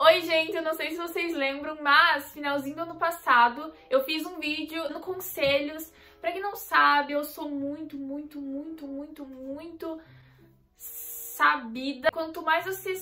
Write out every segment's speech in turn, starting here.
Oi, gente, eu não sei se vocês lembram, mas finalzinho do ano passado eu fiz um vídeo no Conselhos. Pra quem não sabe, eu sou muito sabida. Quanto mais você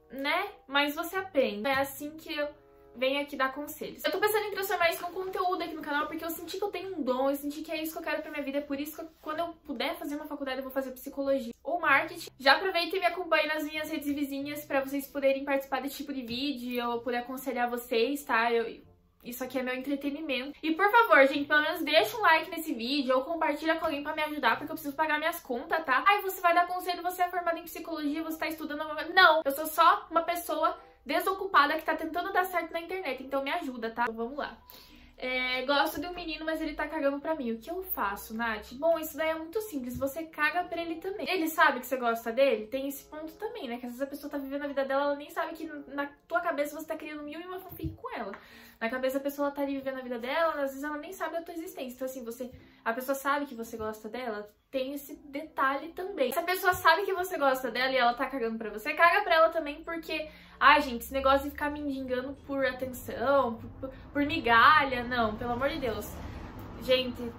mais você aprende. É assim que eu venho aqui dar conselhos. Eu tô pensando em transformar isso num conteúdo aqui no canal, porque eu senti que eu tenho um dom, eu senti que é isso que eu quero pra minha vida. É por isso que quando eu puder fazer uma faculdade, eu vou fazer psicologia ou marketing. Já aproveita e me acompanhe nas minhas redes vizinhas pra vocês poderem participar desse tipo de vídeo, eu poder aconselhar vocês, tá? Isso aqui é meu entretenimento. E por favor, gente, pelo menos deixa um like nesse vídeo ou compartilha com alguém pra me ajudar, porque eu preciso pagar minhas contas, tá? Aí você vai dar conselho, você é formada em psicologia, você tá estudando alguma coisa. Não, eu sou só uma pessoa desocupada que tá tentando dar certo na internet, então me ajuda, tá? Então vamos lá. Gosto de um menino, mas ele tá cagando pra mim. O que eu faço, Nath? Bom, isso daí é muito simples. Você caga pra ele também. Ele sabe que você gosta dele? Tem esse ponto também, né? Que às vezes a pessoa tá vivendo a vida dela, ela nem sabe que na tua cabeça você tá criando mil e uma fanfic com ela. Na cabeça a pessoa tá ali vivendo a vida dela, às vezes ela nem sabe da tua existência. Então assim, a pessoa sabe que você gosta dela, tem esse detalhe também. Se a pessoa sabe que você gosta dela e ela tá cagando pra você, caga pra ela também, porque... Ai, gente, esse negócio de ficar mendigando por atenção, por migalha, não, pelo amor de Deus. Gente,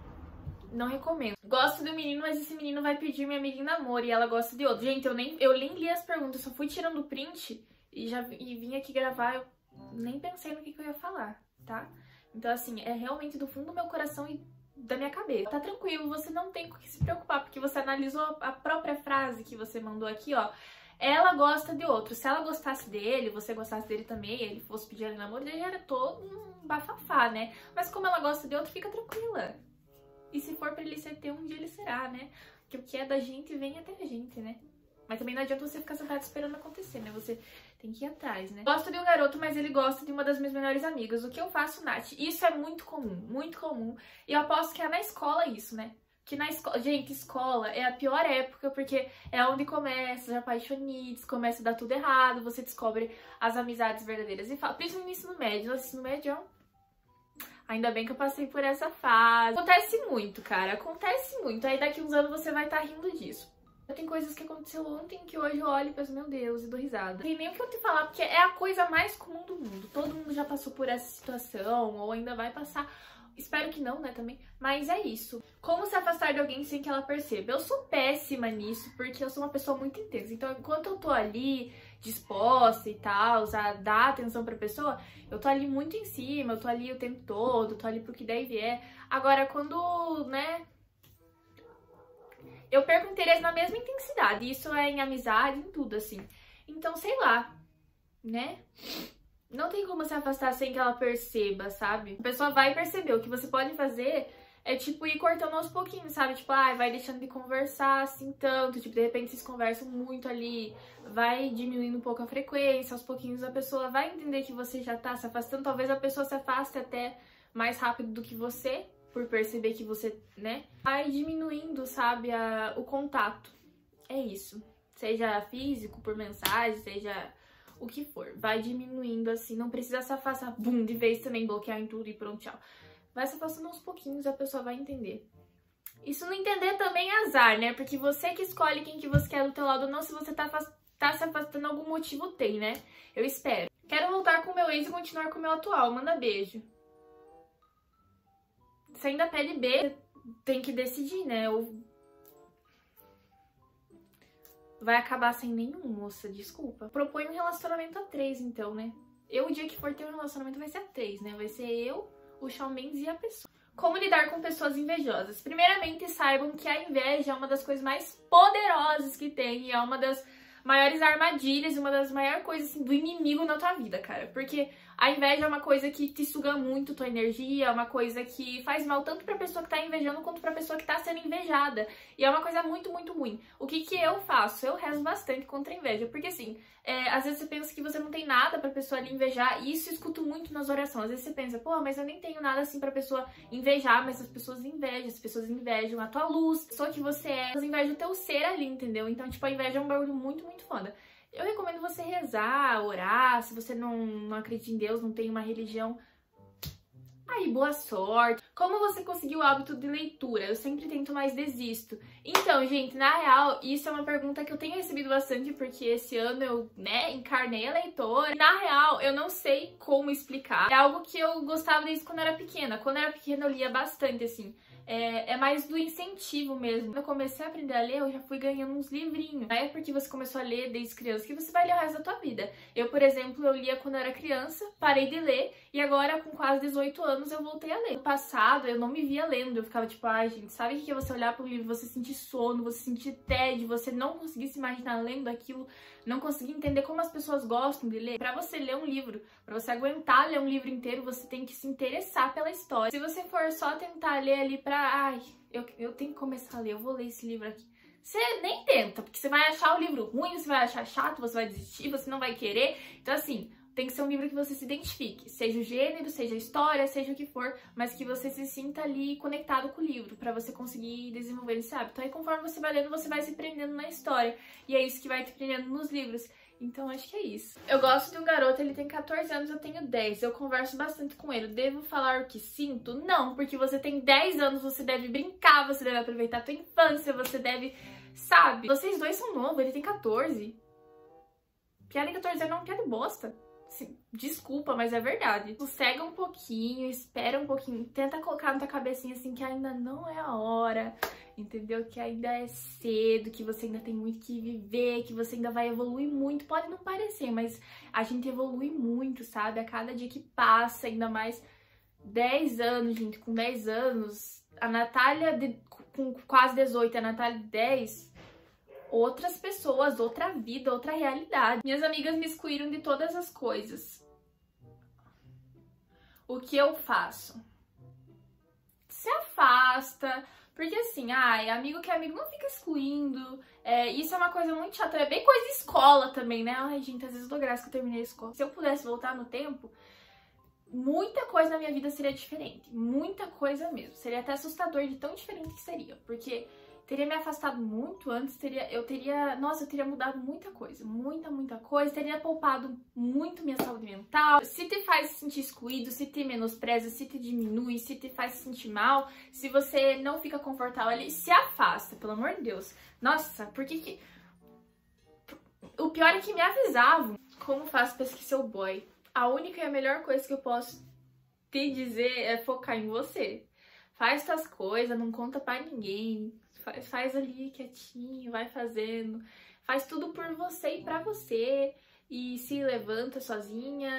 não recomendo. Gosto do menino, mas esse menino vai pedir minha amiga em namoro e ela gosta de outro. Gente, eu nem li as perguntas, só fui tirando o print e vim aqui gravar, eu nem pensei no que eu ia falar, tá? Então, assim, é realmente do fundo do meu coração e da minha cabeça. Tá tranquilo, você não tem com o que se preocupar, porque você analisou a própria frase que você mandou aqui, ó. Ela gosta de outro. Se ela gostasse dele, você gostasse dele também, ele fosse pedir ela em namoro, ele era todo um bafafá, né? Mas como ela gosta de outro, fica tranquila. E se for pra ele ser teu, um dia ele será, né? Porque o que é da gente vem até a gente, né? Mas também não adianta você ficar sentado esperando acontecer, né? Você tem que ir atrás, né? Gosto de um garoto, mas ele gosta de uma das minhas melhores amigas. O que eu faço, Nath? Isso é muito comum, muito comum. E eu aposto que é na escola isso, né? Que na escola, gente, escola é a pior época, porque é onde começa os apaixonites, começa a dar tudo errado, você descobre as amizades verdadeiras. E fala, principalmente no ensino médio, no ensino médio, ainda bem que eu passei por essa fase. Acontece muito, cara, acontece muito. Aí daqui uns anos você vai estar rindo disso. Tem coisas que aconteceu ontem que hoje eu olho e penso, meu Deus, e dou risada. Não tem nem o que eu te falar, porque é a coisa mais comum do mundo. Todo mundo já passou por essa situação, ou ainda vai passar. Espero que não, né, também. Mas é isso. Como se afastar de alguém sem que ela perceba? Eu sou péssima nisso, porque eu sou uma pessoa muito intensa. Então, enquanto eu tô ali, disposta e tal, a dar atenção pra pessoa, eu tô ali muito em cima, eu tô ali o tempo todo, tô ali pro que der e vier. Agora, quando, né, eu perco interesse na mesma intensidade. Isso é em amizade, em tudo, assim. Então, sei lá, né? Não tem como se afastar sem que ela perceba, sabe? A pessoa vai perceber. O que você pode fazer é, tipo, ir cortando aos pouquinhos, sabe? Tipo, vai deixando de conversar assim tanto. Tipo, de repente vocês conversam muito ali. Vai diminuindo um pouco a frequência. Aos pouquinhos a pessoa vai entender que você já tá se afastando. Talvez a pessoa se afaste até mais rápido do que você, por perceber que você, né? Vai diminuindo, sabe, o contato. É isso. Seja físico, por mensagem, seja... o que for, vai diminuindo assim, não precisa se afastar, bum, de vez também, bloquear em tudo e pronto, tchau. Vai se afastando aos pouquinhos, a pessoa vai entender. Isso não entender também é azar, né? Porque você que escolhe quem que você quer do teu lado ou não, se você tá se afastando, algum motivo tem, né? Eu espero. Quero voltar com o meu ex e continuar com o meu atual, manda beijo. Você ainda pede beijo, tem que decidir, né? Vai acabar sem nenhum, moça, desculpa. Propõe um relacionamento a 3, então, né? O dia que for ter um relacionamento vai ser a 3, né? Vai ser eu, o Shawn Mendes e a pessoa. Como lidar com pessoas invejosas? Primeiramente, saibam que a inveja é uma das coisas mais poderosas que tem e é uma das maiores armadilhas, uma das maiores coisas assim, do inimigo na tua vida, cara. Porque a inveja é uma coisa que te suga muito tua energia, é uma coisa que faz mal tanto pra pessoa que tá invejando quanto pra pessoa que tá sendo invejada. E é uma coisa muito, muito ruim. O que que eu faço? Eu rezo bastante contra a inveja. Porque assim, às vezes você pensa que você não tem nada pra pessoa ali invejar, e isso eu escuto muito nas orações. Às vezes você pensa, pô, mas eu nem tenho nada assim pra pessoa invejar, mas as pessoas invejam a tua luz, a pessoa que você é, elas invejam o teu ser ali, entendeu? Então, tipo, a inveja é um bagulho muito, muito foda. Eu recomendo você rezar, orar, se você não acredita em Deus, não tem uma religião, Aí, boa sorte. Como você conseguiu o hábito de leitura? Eu sempre tento, mas desisto. Então, gente, na real, isso é uma pergunta que eu tenho recebido bastante, porque esse ano eu, encarnei a leitora. Na real, eu não sei como explicar. É algo que eu gostava desde quando eu era pequena. Quando eu era pequena, eu lia bastante, assim. É mais do incentivo mesmo. Quando eu comecei a aprender a ler, eu já fui ganhando uns livrinhos. Não é porque você começou a ler desde criança que você vai ler o resto da tua vida. Eu, por exemplo, eu lia quando eu era criança, parei de ler, e agora, com quase 18 anos, eu voltei a ler. No passado, eu não me via lendo. Eu ficava tipo, ai, gente, sabe o que é você olhar para um livro, você sentir sono, você sentir tédio, você não conseguir se imaginar lendo aquilo, não conseguir entender como as pessoas gostam de ler? Pra você ler um livro, pra você aguentar ler um livro inteiro, você tem que se interessar pela história. Se você for só tentar ler ali pra, ai, eu tenho que começar a ler, eu vou ler esse livro aqui. Você nem tenta, porque você vai achar o livro ruim, você vai achar chato, você vai desistir, você não vai querer. Então, assim, tem que ser um livro que você se identifique, seja o gênero, seja a história, seja o que for, mas que você se sinta ali conectado com o livro, pra você conseguir desenvolver esse hábito. Aí, conforme você vai lendo, você vai se prendendo na história, e é isso que vai te prendendo nos livros. Então, acho que é isso. Eu gosto de um garoto, ele tem 14 anos, eu tenho 10. Eu converso bastante com ele. Devo falar o que sinto? Não, porque você tem 10 anos, você deve brincar, você deve aproveitar a tua infância, você deve, sabe? Vocês dois são novos, ele tem 14. Piada em 14 anos é uma piada bosta. Assim, desculpa, mas é verdade. Sossega um pouquinho, espera um pouquinho, tenta colocar na tua cabecinha assim que ainda não é a hora, entendeu? Que ainda é cedo, que você ainda tem muito que viver, que você ainda vai evoluir muito. Pode não parecer, mas a gente evolui muito, sabe? A cada dia que passa, ainda mais 10 anos, gente. Com 10 anos, a Natália com quase 18, a Natália de 10... outras pessoas, outra vida, outra realidade. Minhas amigas me excluíram de todas as coisas. O que eu faço? Se afasta, porque assim, ai, amigo que é amigo não fica excluindo. Isso é uma coisa muito chata, é bem coisa de escola também, né? Ai, gente, às vezes eu dou graça que eu terminei a escola. Se eu pudesse voltar no tempo, muita coisa na minha vida seria diferente. Muita coisa mesmo. Seria até assustador de tão diferente que seria, porque teria me afastado muito antes, eu teria mudado muita coisa, muita coisa, teria poupado muito minha saúde mental. Se te faz se sentir excluído, se te menospreza, se te diminui, se te faz se sentir mal, se você não fica confortável ali, se afasta, pelo amor de Deus. Nossa, porque o pior é que me avisavam. Como faço pra esquecer o boy? A única e a melhor coisa que eu posso te dizer é focar em você. Faz tuas coisas, não conta pra ninguém. Faz ali quietinho, vai fazendo. Faz tudo por você e pra você. E se levanta sozinha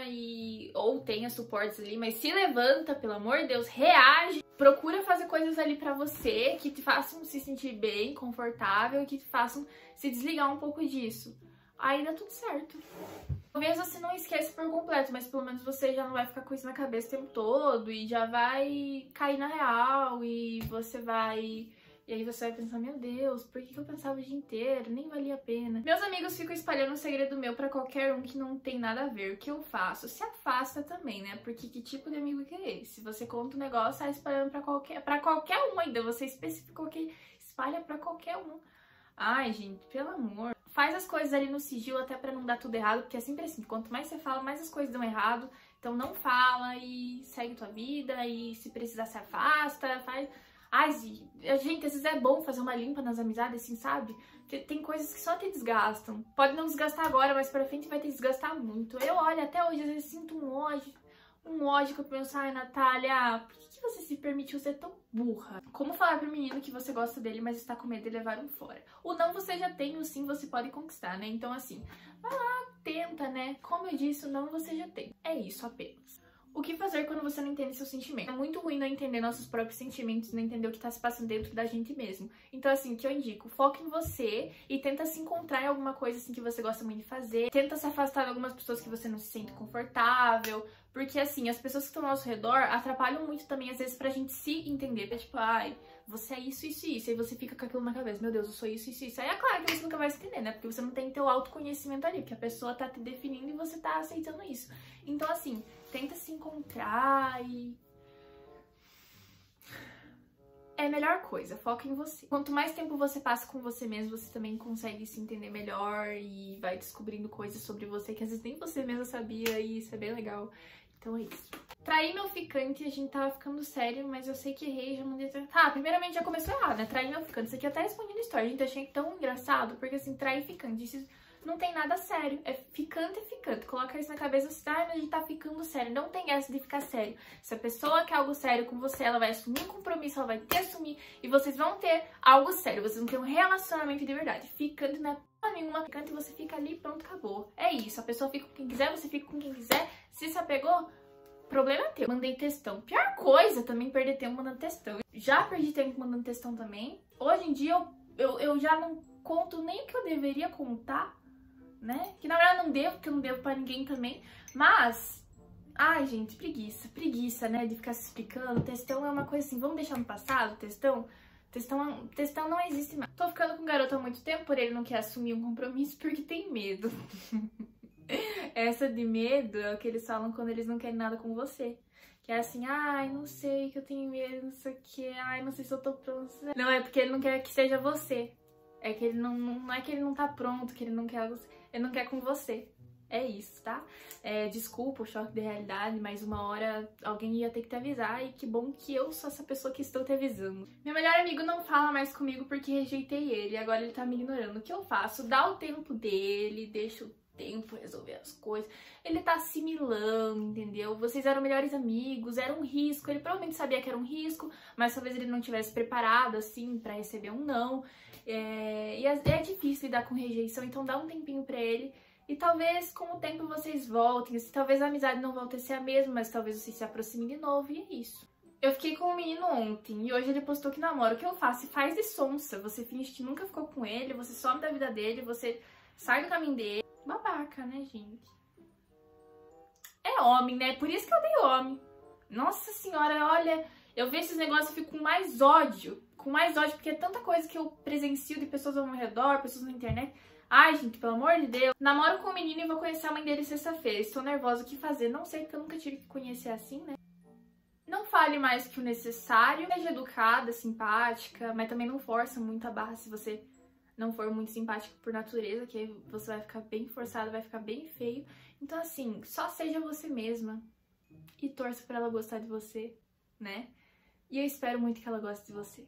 ou tenha suportes ali, mas se levanta, pelo amor de Deus, reage. Procura fazer coisas ali pra você que te façam se sentir bem, confortável, que te façam se desligar um pouco disso. Aí dá tudo certo. Talvez você não esqueça por completo, mas pelo menos você já não vai ficar com isso na cabeça o tempo todo e já vai cair na real e você vai... E aí você vai pensar, meu Deus, por que eu pensava o dia inteiro? Nem valia a pena. Meus amigos ficam espalhando um segredo meu pra qualquer um que não tem nada a ver. O que eu faço? Se afasta também, né? Porque que tipo de amigo que é esse? Se você conta um negócio, sai espalhando pra qualquer um ainda. Você especificou que espalha pra qualquer um. Ai, gente, pelo amor. Faz as coisas ali no sigilo até pra não dar tudo errado, porque é sempre assim. Quanto mais você fala, mais as coisas dão errado. Então não fala e segue tua vida e se precisar se afasta, faz... Ai, gente, às vezes é bom fazer uma limpa nas amizades, assim, sabe? Porque tem coisas que só te desgastam. Pode não desgastar agora, mas pra frente vai te desgastar muito. Eu, olha, até hoje, às vezes sinto um ódio que eu penso, ai, Natália, por que você se permitiu ser tão burra? Como falar pro menino que você gosta dele, mas está com medo de levar um fora? O não você já tem, o sim você pode conquistar, né? Então, assim, vai lá, tenta, né? Como eu disse, o não você já tem. É isso apenas. O que fazer quando você não entende seu sentimento? É muito ruim não entender nossos próprios sentimentos, não entender o que tá se passando dentro da gente mesmo. Então, assim, o que eu indico? Foca em você e tenta se encontrar em alguma coisa, assim, que você gosta muito de fazer. Tenta se afastar de algumas pessoas que você não se sente confortável. Porque, assim, as pessoas que estão ao nosso redor atrapalham muito também, às vezes, pra gente se entender. É tipo, ai, você é isso, isso e isso. Aí você fica com aquilo na cabeça. Meu Deus, eu sou isso, isso e isso. Aí é claro que você nunca vai se entender, né? Porque você não tem teu autoconhecimento ali. Porque a pessoa tá te definindo e você tá aceitando isso. Então, assim, tenta se encontrar e... é a melhor coisa, foca em você. Quanto mais tempo você passa com você mesmo, você também consegue se entender melhor e vai descobrindo coisas sobre você que às vezes nem você mesma sabia e isso é bem legal. Então é isso. Traí meu ficante, a gente tava ficando sério, mas eu sei que errei, já mandei... Tá, primeiramente já começou errado, né? Traí meu ficante. Isso aqui eu até respondi no story, gente, achei tão engraçado, porque assim, trair ficante, isso não tem nada sério. É ficante é ficante. Coloca isso na cabeça, assim, mas a gente tá ficando sério. Não tem essa de ficar sério. Se a pessoa quer algo sério com você, ela vai assumir um compromisso, ela vai te assumir, e vocês vão ter algo sério, vocês vão ter um relacionamento de verdade. Ficante não é porra nenhuma, ficante você fica ali, pronto, acabou. É isso, a pessoa fica com quem quiser, você fica com quem quiser. Se se apegou, problema é teu. Mandei textão. Pior coisa também perder tempo mandando textão. Já perdi tempo mandando textão também. Hoje em dia eu já não conto nem o que eu deveria contar, né? Que na verdade não devo, porque eu não devo pra ninguém também. Mas, ai gente, preguiça, né? De ficar se explicando. Textão é uma coisa assim, vamos deixar no passado, textão? Textão não existe mais. Tô ficando com o garoto há muito tempo, por ele não quer assumir um compromisso porque tem medo. Essa de medo é o que eles falam quando eles não querem nada com você. Que é assim, ai, não sei, que eu tenho medo, não sei o que, ai, não sei se eu tô pronto. Não, é porque ele não quer que seja você. É que ele não é que ele não tá pronto, que ele não quer com você. É isso, tá? Desculpa o choque de realidade, mas uma hora alguém ia ter que te avisar, e que bom que eu sou essa pessoa que estou te avisando. Meu melhor amigo não fala mais comigo porque rejeitei ele, agora ele tá me ignorando. O que eu faço? Dá o tempo dele, deixa o tempo resolver as coisas. Ele tá assimilando, entendeu? Vocês eram melhores amigos, era um risco, ele provavelmente sabia que era um risco, mas talvez ele não tivesse preparado, assim, pra receber um não. E é difícil lidar com rejeição, então dá um tempinho pra ele. E talvez com o tempo vocês voltem, assim, talvez a amizade não volte a ser a mesma, mas talvez vocês se aproximem de novo, e é isso. Eu fiquei com um menino ontem, e hoje ele postou que namora. O que eu faço? Faz de sonsa, você finge que nunca ficou com ele, você some da vida dele, você sai do caminho dele. Babaca, né, gente? É homem, né? Por isso que eu odeio homem. Nossa senhora, olha, eu vejo esses negócios e fico com mais ódio. Com mais ódio, porque é tanta coisa que eu presencio de pessoas ao meu redor, pessoas na internet. Ai, gente, pelo amor de Deus. Namoro com um menino e vou conhecer a mãe dele sexta-feira. Estou nervosa, o que fazer? Não sei, porque eu nunca tive que conhecer assim, né? Não fale mais que o necessário. Seja educada, simpática, mas também não força muito a barra se você não for muito simpático por natureza, que aí você vai ficar bem forçado, vai ficar bem feio. Então, assim, só seja você mesma e torça pra ela gostar de você, né? E eu espero muito que ela goste de você.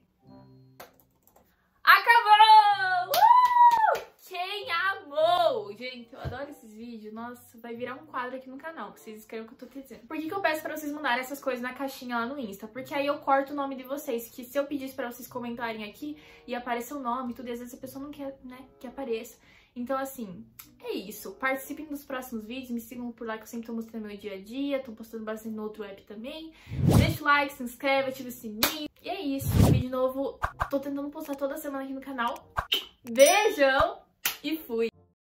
Acabou! Quem amou? Gente, eu adoro esses vídeos. Nossa, vai virar um quadro aqui no canal, pra vocês escrevam o que eu tô te dizendo. Por que eu peço pra vocês mandarem essas coisas na caixinha lá no Insta? Porque aí eu corto o nome de vocês, que se eu pedisse pra vocês comentarem aqui, ia aparecer o nome e tudo, e às vezes a pessoa não quer, né, que apareça. Então, assim, é isso. Participem dos próximos vídeos, me sigam por lá que eu sempre tô mostrando meu dia a dia, tô postando bastante no outro app também. Deixa o like, se inscreve, ativa o sininho. E é isso. Vídeo novo, tô tentando postar toda semana aqui no canal. Beijão! E fui!